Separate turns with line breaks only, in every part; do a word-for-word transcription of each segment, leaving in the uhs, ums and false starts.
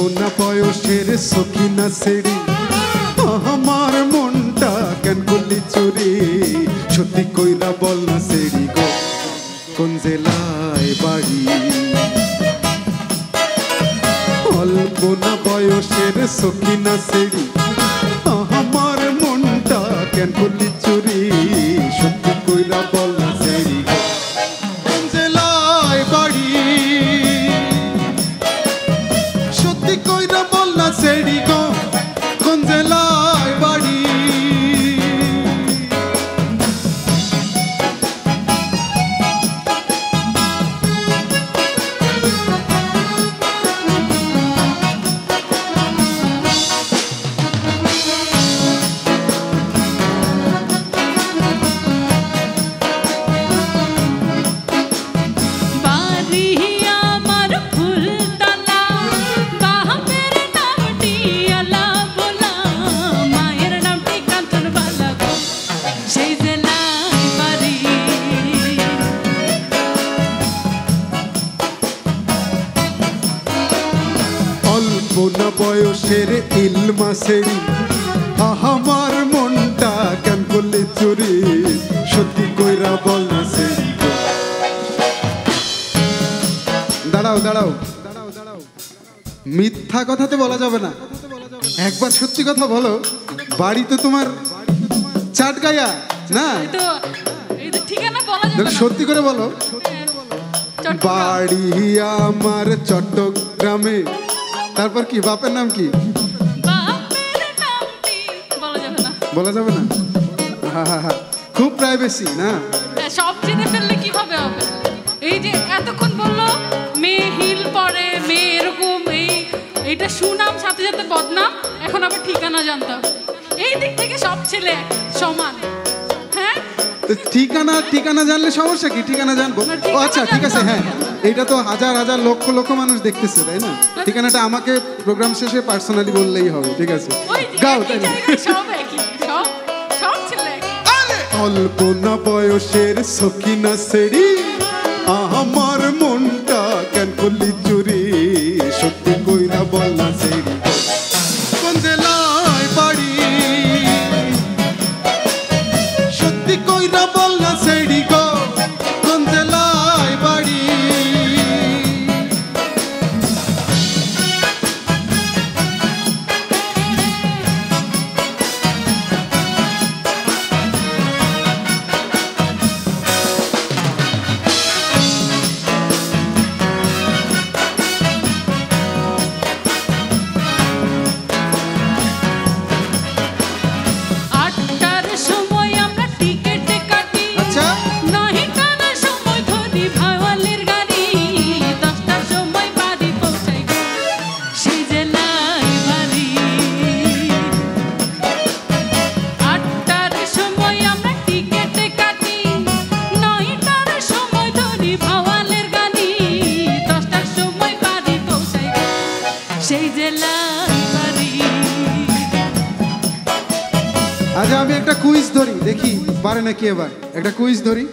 না বয়সের সখিনা সেড়ি আমার মনটা কেন করলি চুরি সত্যি কইরা বল না সেড়ি গো কোন জেলায় বাড়ি অল্প না বয়সের সখিনা সেড়ি আমার মনটা কেন করলি চুরি সত্যি কইরা বল না সেড়ি গো কোন জেলায় বাড়ি সত্যি কইরা বল না সেড়ি গো কোন জেলায় বাড়ি না বয়সের ইলমা সেড়ি আমার মনটা কেন করলে চুরি সত্যি কইরা বল না সেড়ি দাঁড়াও দাঁড়াও মিথ্যা কথা তো বলা যাবে না একবার সত্যি কথা বলো বাড়ি তো তোমার চাটগায়া না সত্যি করে বলো বাড়ি আমার চট্টগ্রামে তারপর কি বাপের নাম কি বলা যাবে না খুব প্রাইভেসি না
সব জেনে ফেললে কিভাবে হবে এই যে এতক্ষণ বললো মেয়ে হিল পরে মেয়ে এরকম এই এইটা সুনাম সাথে সাথে বদনাম এখন আবার ঠিকানা জানতে হবে এই দিক থেকে সব ছেলে সমান হ্যাঁ
ঠিকানা ঠিকানা জানলে সমস্যা কি ঠিকানা জানবো ও আচ্ছা ঠিক আছে হ্যাঁ এইটা তো হাজার হাজার লক্ষ লক্ষ মানুষ দেখতেছে তাই না ঠিকানাটা আমাকে প্রোগ্রাম শেষে পার্সোনালি বললেই হবে ঠিক আছে গাও তাই না অল্প না বয়সের সখিনা সেড়ি আমার মনটা কেন করলি চুরি সত্যি কইরা বল না সেড়ি কোন জেলায় বাড়ি সত্যি কইরা বল না সেড়ি গো কোন জেলায় বাড়ি আচ্ছা আমি একটা কুইজ ধরি দেখি পারে নাকি এবার একটা কুইজ ধরি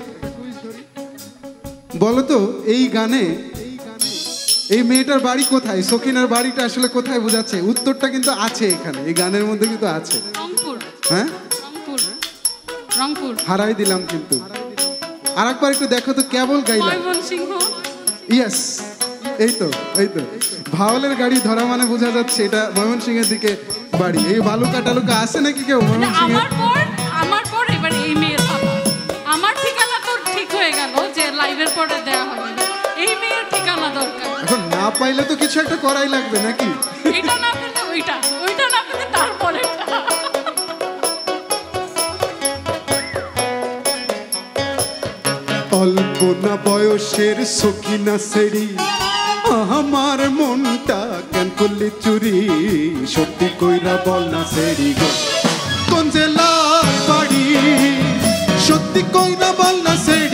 বলো তো এই গানে এই মেয়েটার বাড়ি কোথায় সখিনার বাড়িটা আসলে কোথায় বোঝাচ্ছে উত্তরটা কিন্তু আছে এখানে এই গানের মধ্যে কিন্তু আছে হ্যাঁ রংপুর হারাই দিলাম কিন্তু আরেকবার একটু দেখো তো কেবল গাইলাম ইয়েস এই তো এই তো ভাওয়ালের গাড়ি ধরা মানে বোঝা যাচ্ছে এটা ময়মনসিংহের দিকে বাড়ি এই বালুকা টালুকা আছে নাকি কেউ ময়মনসিংহে
আমার পর এবার এই মেয়ের বাবা আমার ঠিকানা তো ঠিক হয়ে গেল যে লাইভের পরে দেয়া হবে এই মেয়ের ঠিকানা দরকার
এখন না পাইলে তো কিছু একটা করাই লাগবে নাকি
এটা না পেলে ওইটা ওইটা না পেলে তারপরে
অল্প না বয়সের সখিনা সেড়ি আমার মনটা কেন করলি চুরি সত্যি কইরা বল না সেড়ি গো কোন জেলায় বাড়ি সত্যি কইরা বল না সেড়ি